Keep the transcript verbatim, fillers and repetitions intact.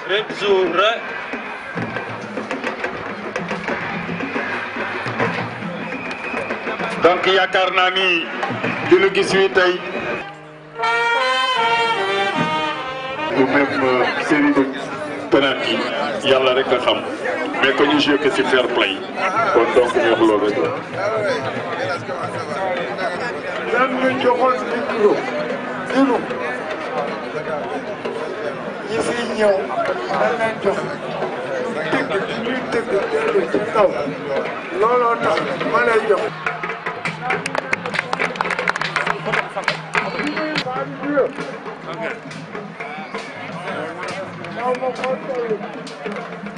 Redzura. donc yaakaar naa ni li ñu gis wi tey ou même série de penalty yàlla rek a xam mais que ñu joué que ci fair play kon donc ñu wax loolu rek la. ñu joxoon micro dinu ñi fi ñëw dañ leen jox ñu tëgg ñuy tëgg dellu ci kaw looloo tax ma lay jox. Okay.